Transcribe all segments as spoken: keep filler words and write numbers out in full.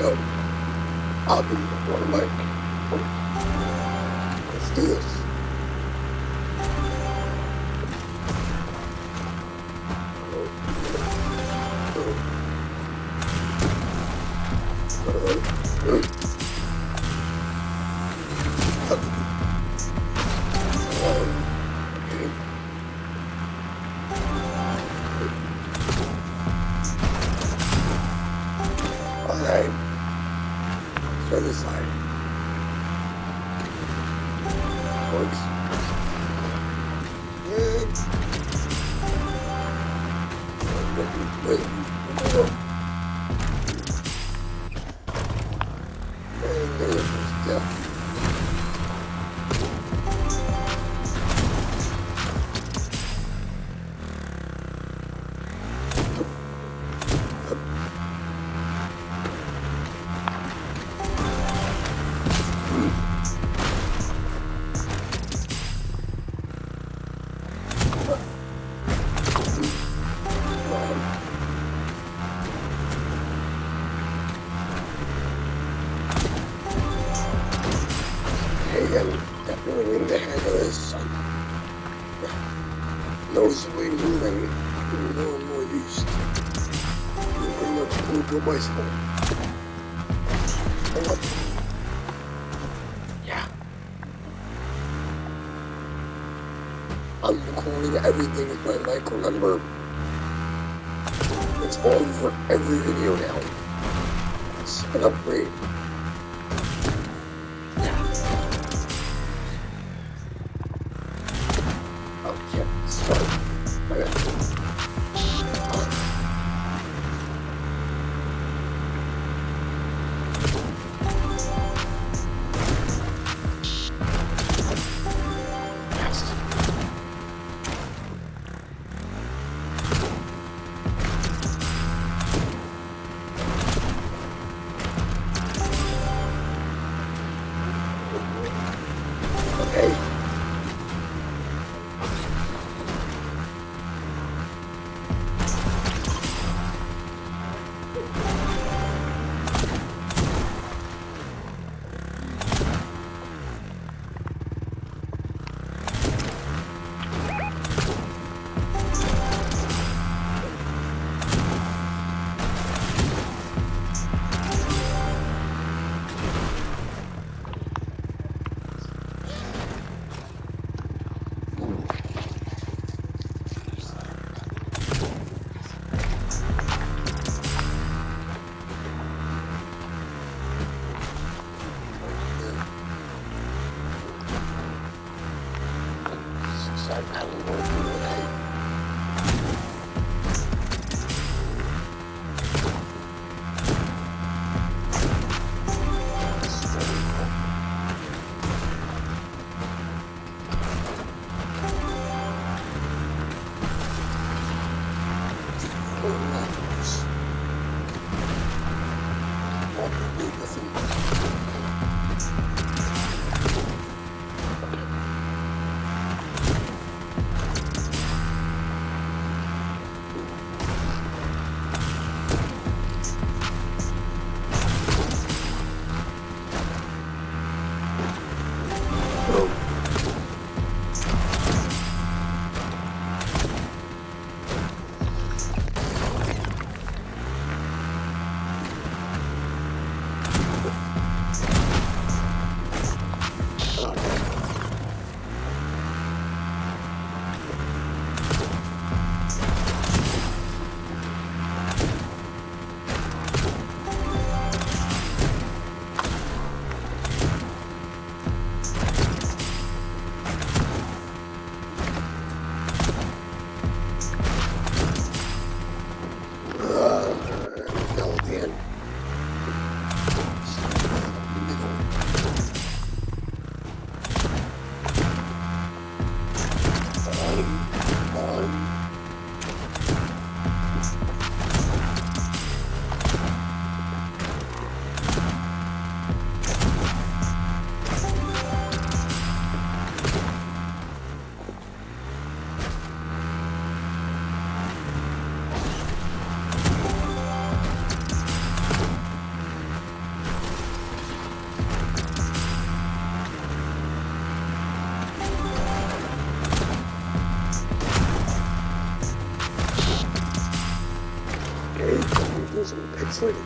go. I'll be one of my. Let's do this. Alright. Let's try this side. Works. And there it is. Yeah. I'm definitely in the head of this. I'm noticeably moving more and more used to moving up to my bicycle. Yeah. I'm recording everything with my mic, remember? It's on for every video now. It's an upgrade. Okay. I don't know.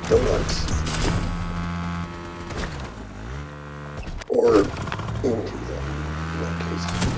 donuts. Or into them, in that case.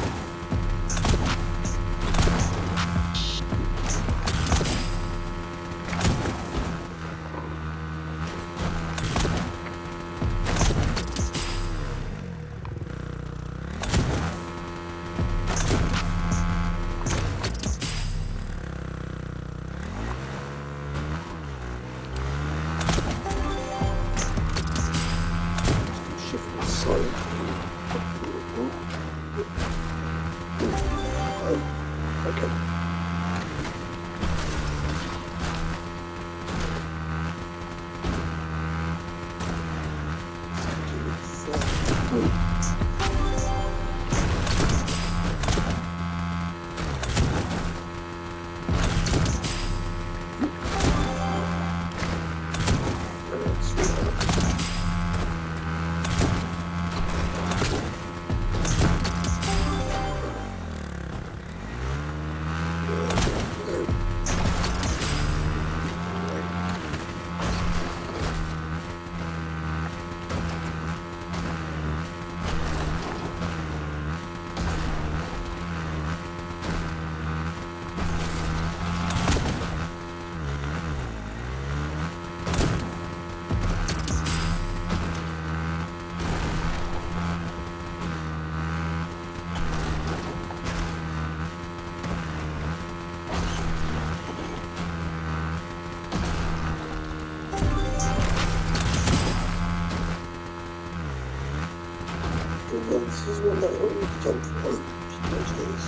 This is one that I always jump for those days.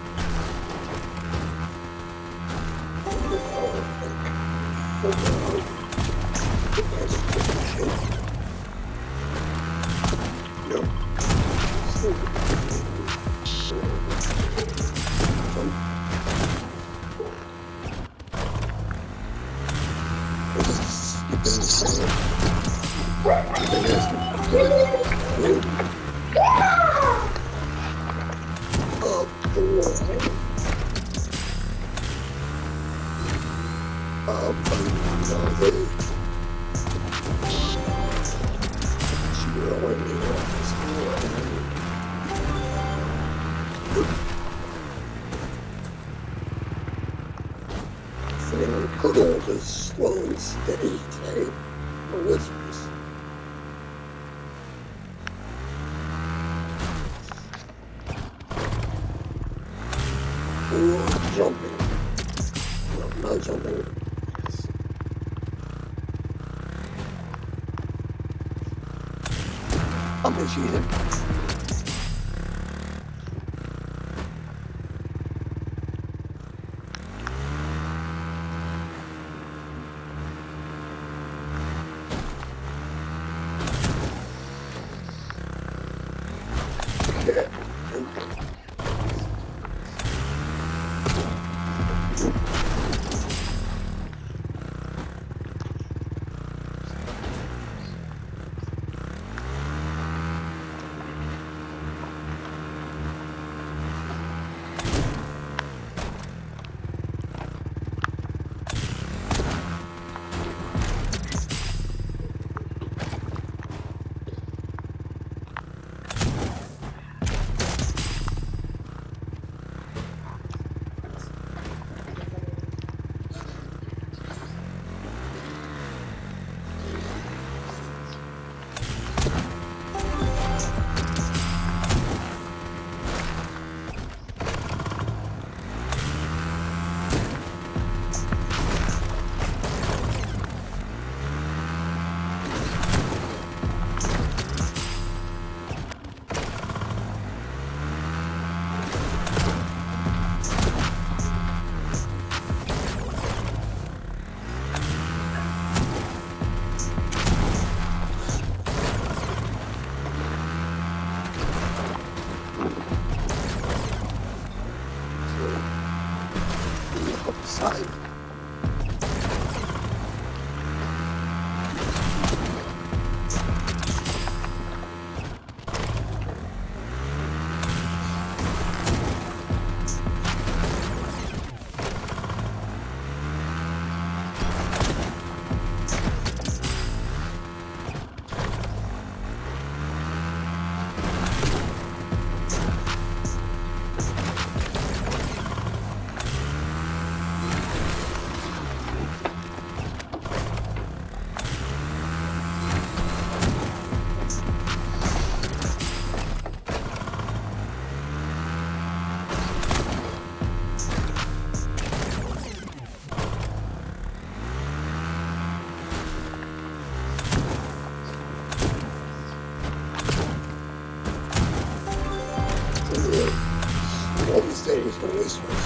No. Hurdle is slow and steady today. Or whispers. Or jumping. No, not jumping. I'm gonna shoot him. Stadium's going this way.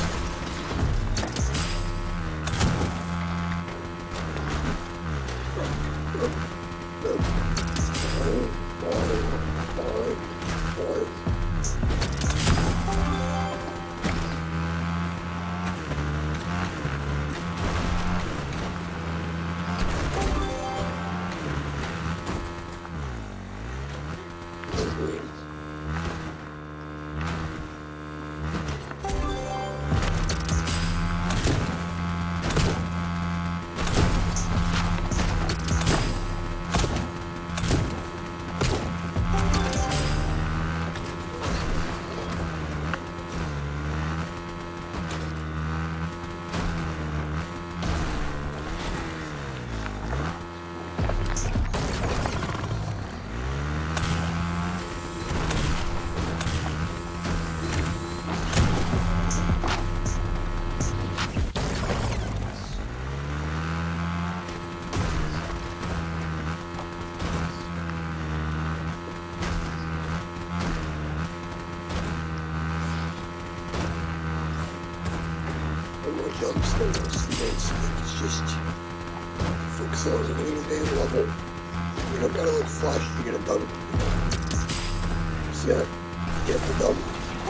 It's just focus on it at any damn level. You don't gotta look flashy to get it done. See that? Get it done.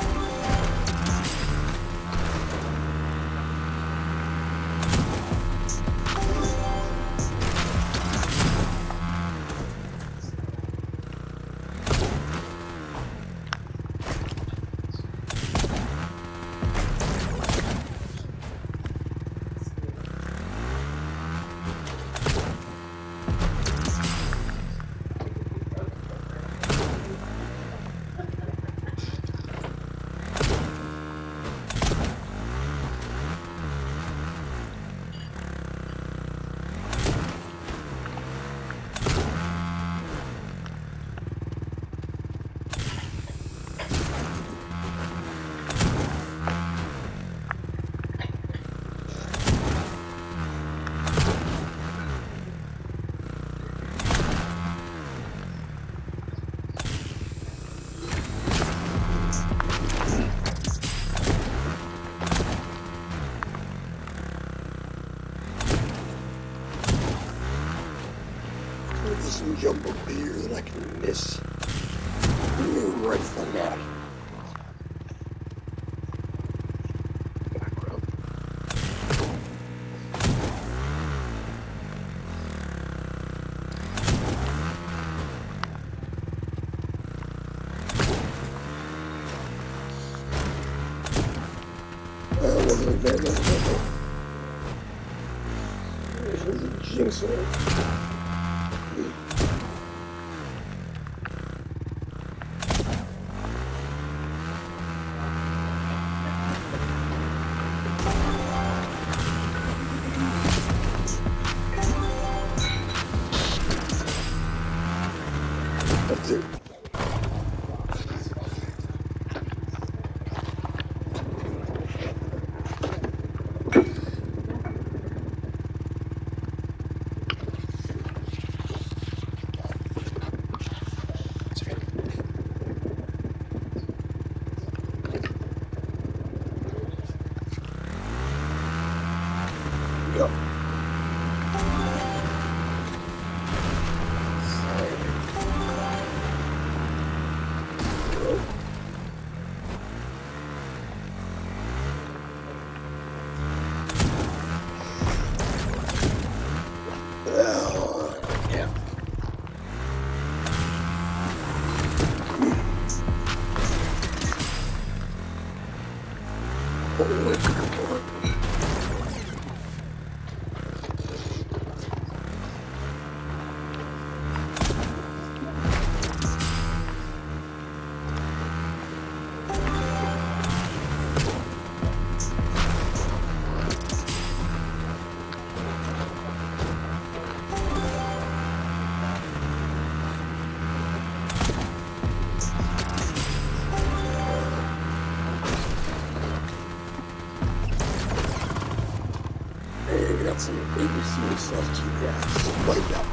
Some jumbo beer that I can miss. Ooh, right from that. Background. That wasn't a bad one. There's a jinx on it. That's it. Go. Got some A B C stuff to yeah, wiped out.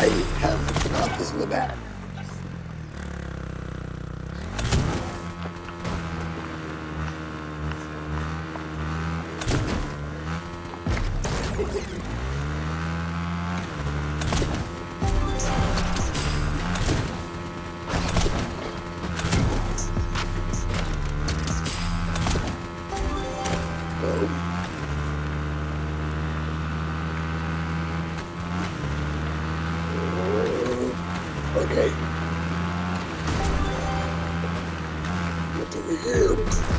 I have got this in the bag. Okay. What's over here?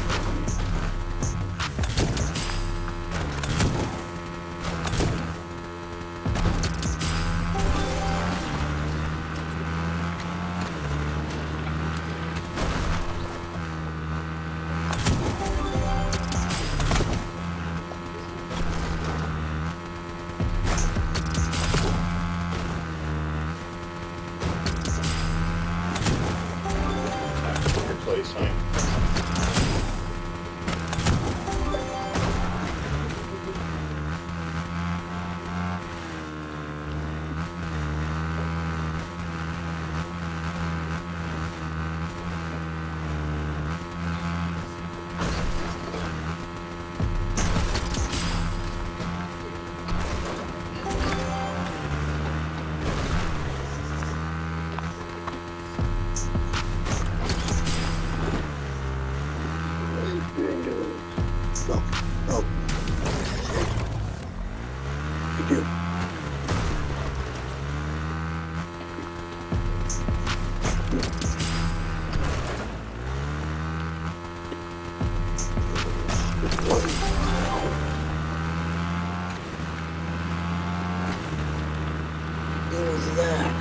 No, no. Thank you. What was that?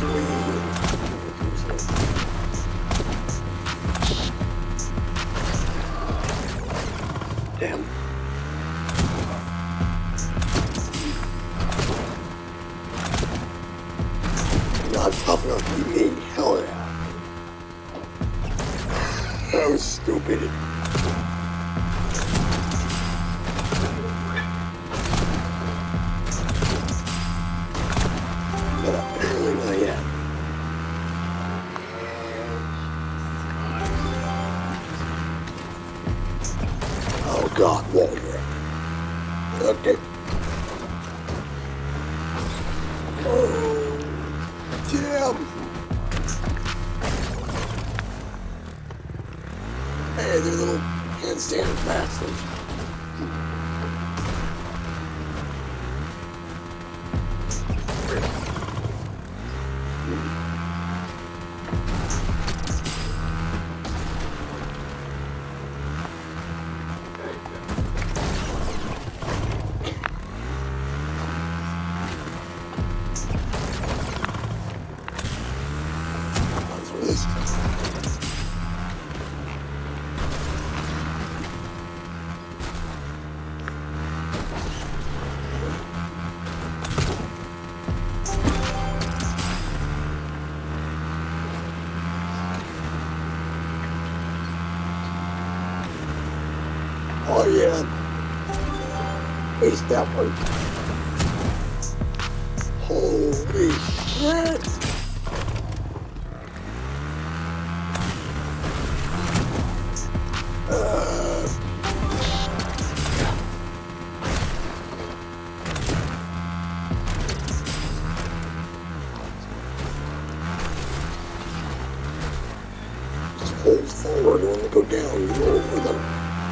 Damn. Not popping up T V. Hell yeah. That was stupid. But apparently not yet. Oh God, Walter. Okay. Oh, damn. Hey, they're little handstand bastards. Oh yeah. Ace that one. Holy shit. Uh, just hold forward when they go down, you go over them.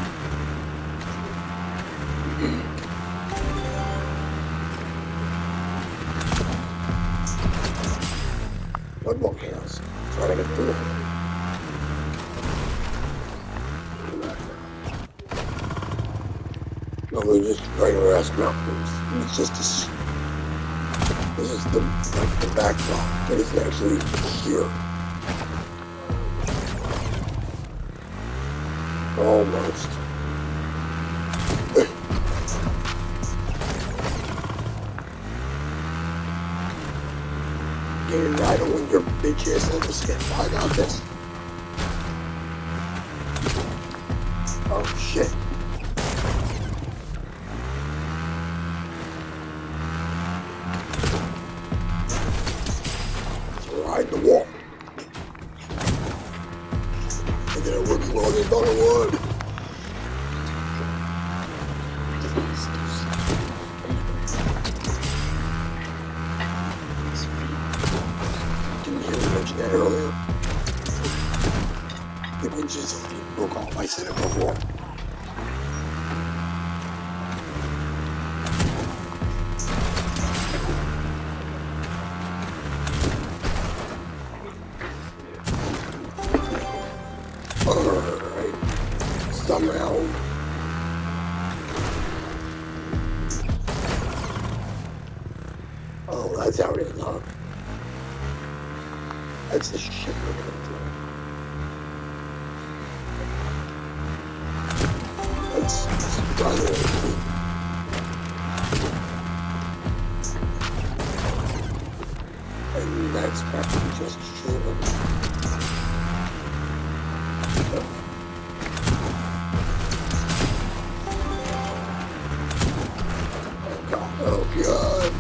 Blood Bowl chaos. Trying to get through. No, they're just regular ass mountains. It's just a, this is the like the backdrop. It isn't actually here. Almost. Getting right on your bitch ass little skip. I got this. Oh shit. get it working well, it's not a wood. Didn't hear you mention that earlier. The winch's feet broke off. I said it before. Alright. Somehow. Oh, that's how it is, huh? That's the shit we're gonna do. Let's try the and that's practically just children. Oh god.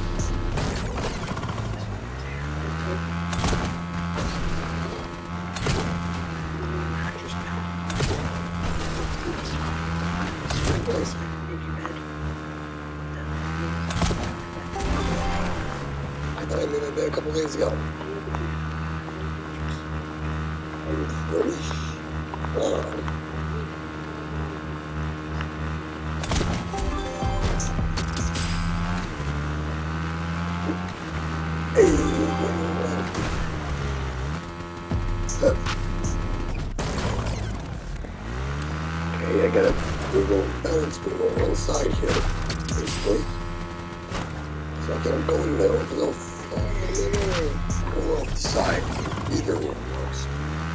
I thought I made that bed a couple days ago. I'm pretty sure. Okay, I gotta Google balance Google on the side here, basically. So I can't go in the middle because I'll fall in the middle. Go off the side. Either one works.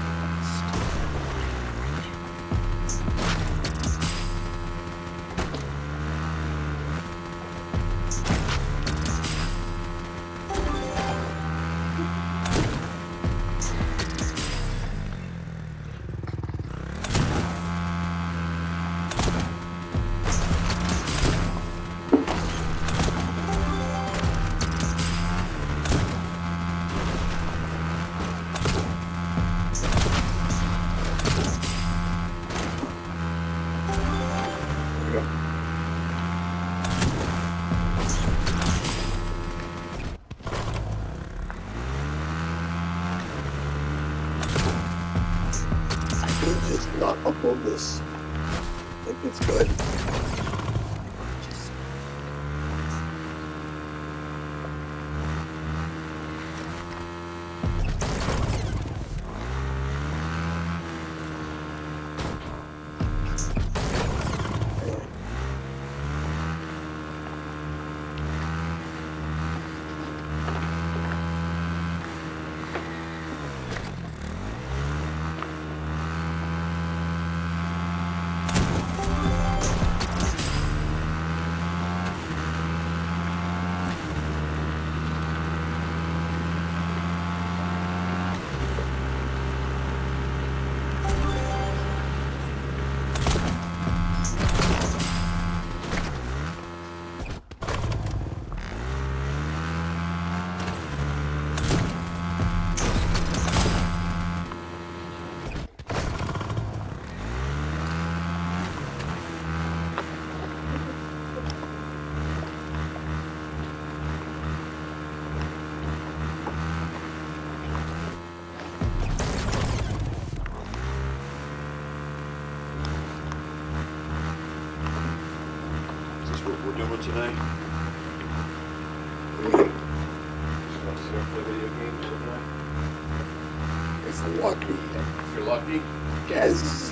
Just not upload this. I think it's good. We're doing today. Video games today. It's lucky. If you're lucky. Yes.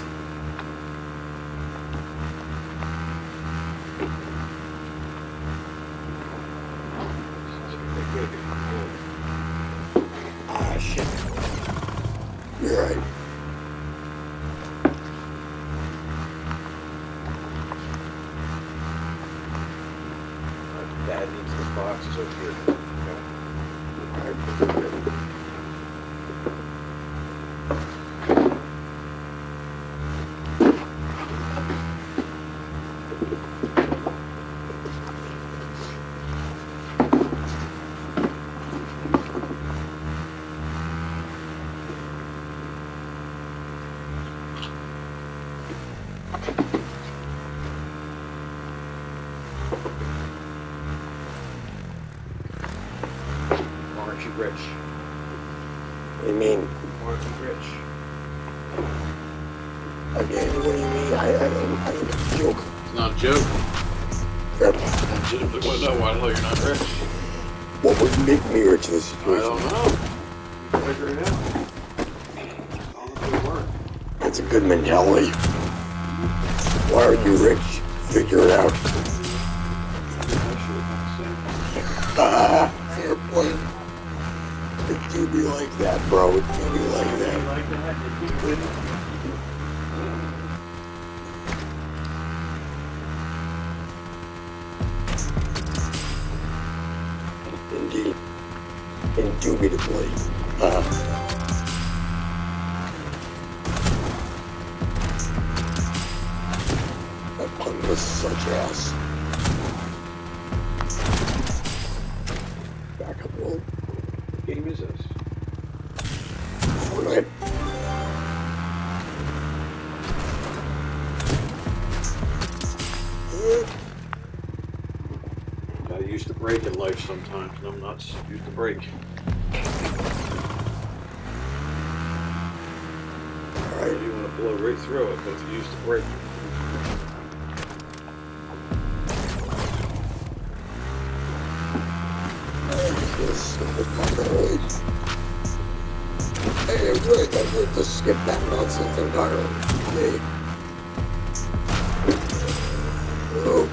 Ah, shit. You're right. Dad needs this box, so here. Okay. Aren't you rich? What do you mean? Aren't you rich? Again, what do you mean? I, I don't, I don't joke. It's not a joke. Yep. I should have well, no, why the hell you're not rich? What would make me rich in this I situation? don't know. Figure it out. I don't know if it work. That's a good mentality. Why are you rich? Figure it out. Ah, fair point. It do be like that, bro. It do be like that. Like that? Did you win? Indeed. Indubitably. Uh, that pun was such ass. Back up a little. What game is this? Fortnite. Gotta use the brake in life sometimes. I'm not use the brake. Alright. You want to blow right through it, but if you use the brake. This was my early. Hey, right, I would just skip that nonsense entirely. Okay. Oh.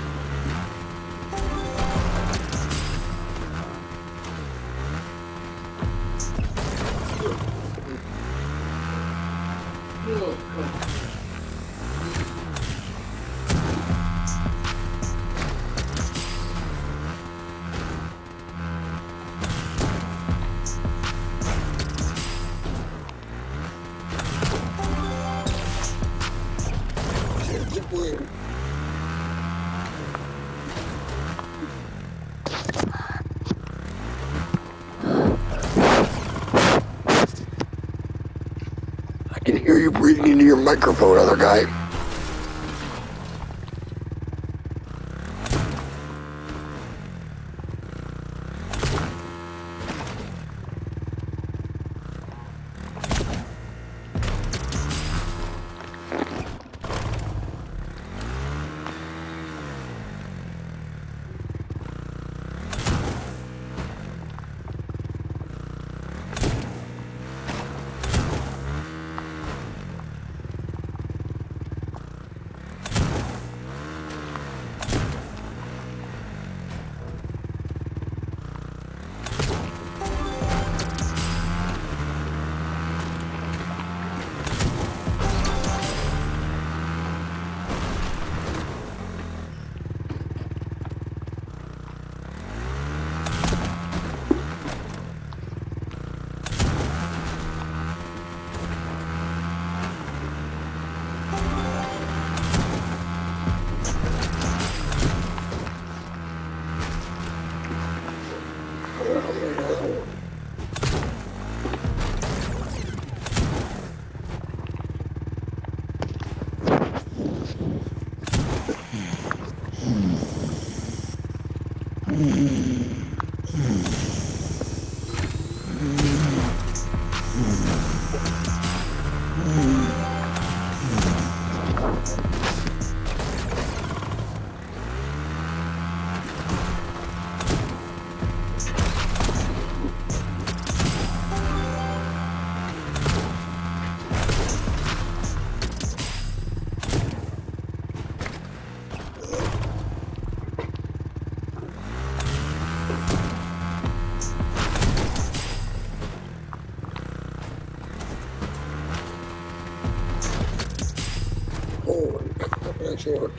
I can hear you breathing into your microphone, other guy. Holy crap, that actually worked.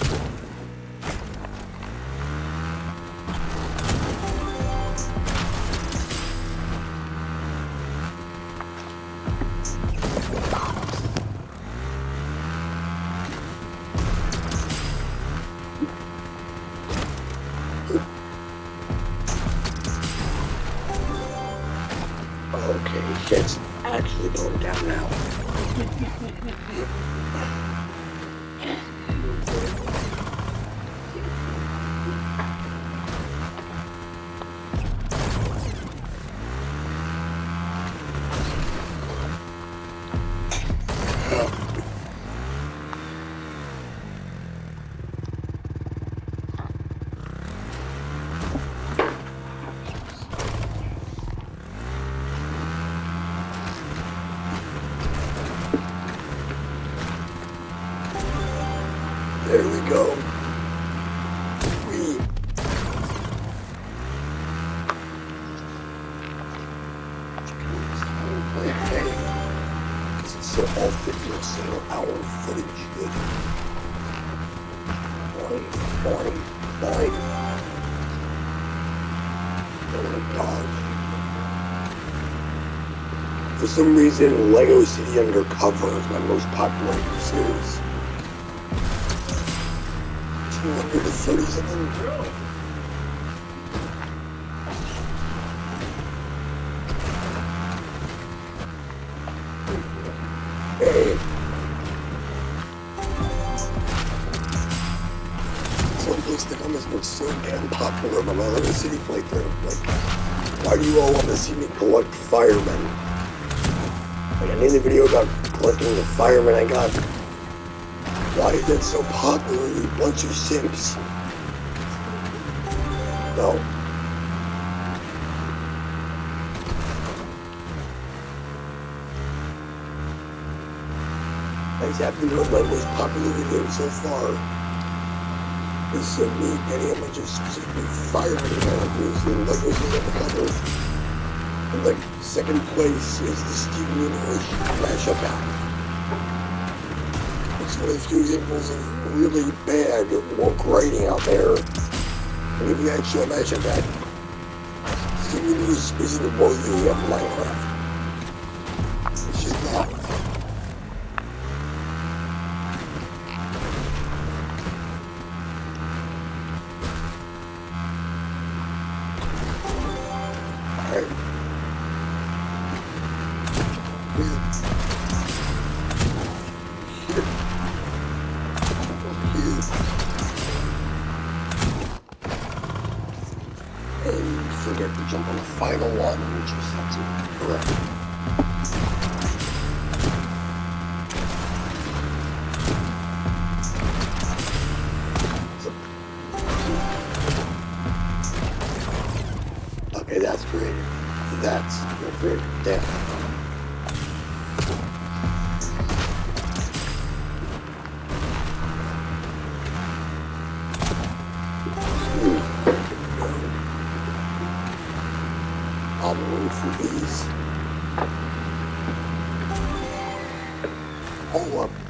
Okay, shit's actually going down now. There we go. We. Okay. So all fitness in our footage. Good. Boing, boing, boing. Oh my god. For some reason, Lego City Undercover is my most popular series. two hundred thirty-seven. Hey. Some place the comments were so damn popular by my Lego City playthrough. Like, why do you all want to see me collect firemen? Like, I made a video about collecting the firemen I got. Why is that so popular, you bunch of simps? No. I just happen to know my most popular video so far is uh, me getting a bunch of stupid firemen characters in Lego City Undercover. And like, second place is the Steven Universe mashup app. It's one of the few examples of really bad woke writing out there. And if you actually imagine that, Steven Universe isn't worthy of Minecraft. It's just not. Alright. And forget to jump on the final one, which was absolutely correct. Okay, that's creative. That's creative. Damn. I'll move for these. Oh, up.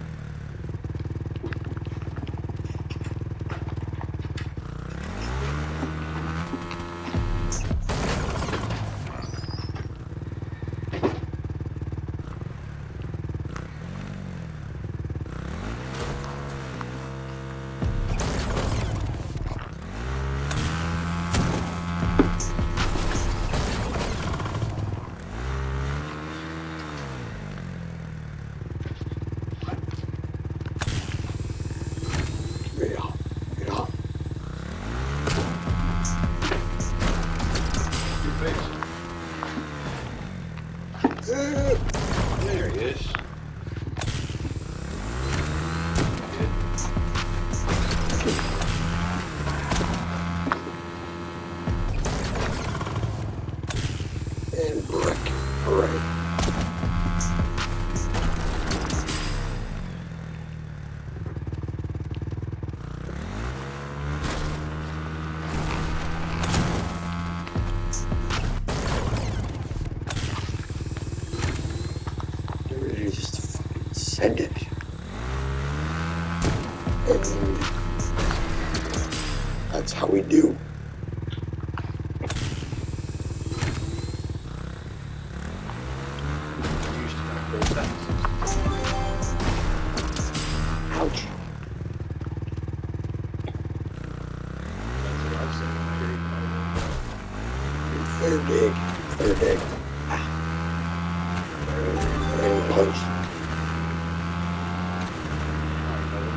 There he is. And brick. Alright. Just fucking send it. And that's how we do. Ouch. Fair dig. Fair dig. Ah. And punch.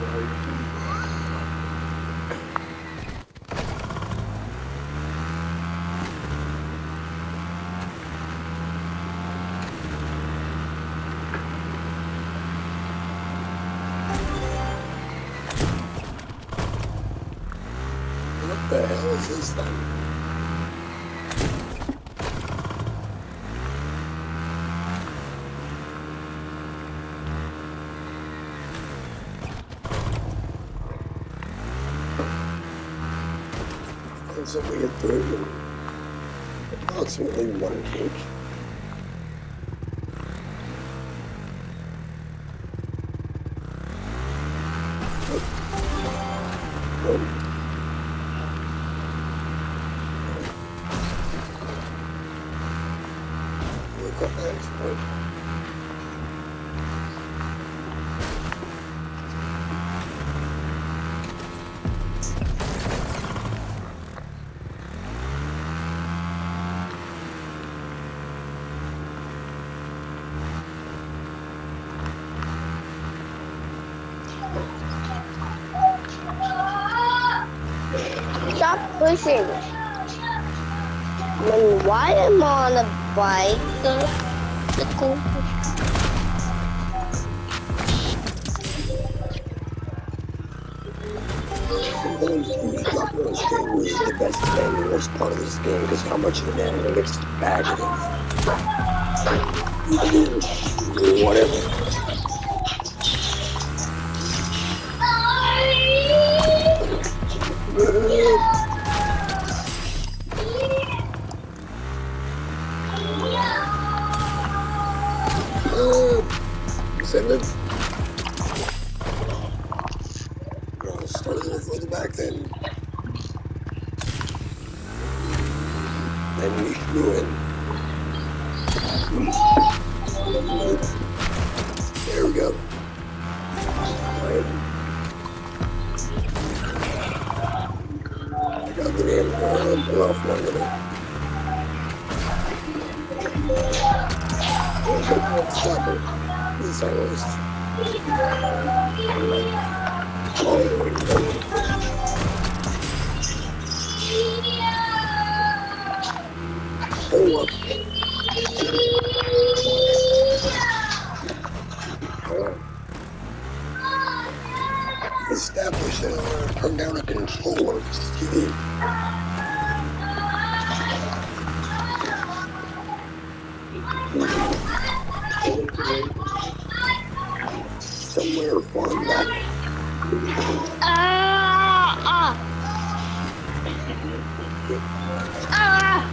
the hell is this then? There's only a third, approximately one cake. Oh. Look at that exploit. Stop pushing. When why am I on a bike? The, the cool. Sometimes the drop on string is the best and the worst part of this game because how much of an analytics bag it is. Whatever. Send it. I'll start a little further back then. Then we flew in. There we go. Right. I got the damn uh, off one of them. Stop it. This almost. Hold up. Establish it. Uh, turn down a controller. T V. Somewhere far back. Ah! Ah! Ah!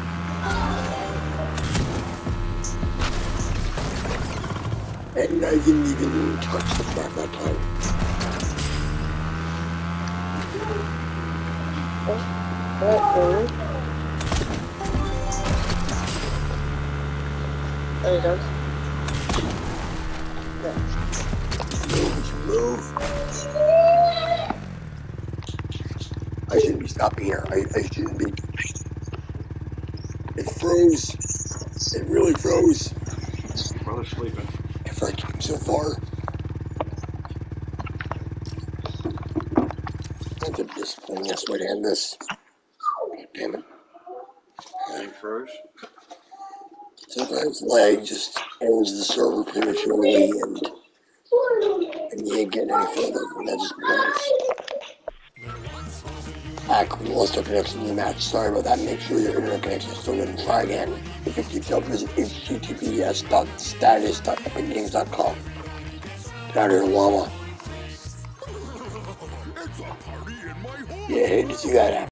And I didn't even touch the track that time. Uh-oh. Oh, you don't? Move. I shouldn't be stopping here. I, I shouldn't be. It froze. It really froze. Brother's sleeping. If I came so far. I think I'm disappointing. That's the way to end this. Damn it. He froze. Sometimes lag just ends the server prematurely and and you ain't getting any further, and that just blows. Ah, cool, lost our connection to the match. Sorry about that. Make sure your internet connection is still good and try again. If it keeps up, visit H T T P S dot status dot epic games dot com. Get out of here, llama. Yeah, I hate to see that happen.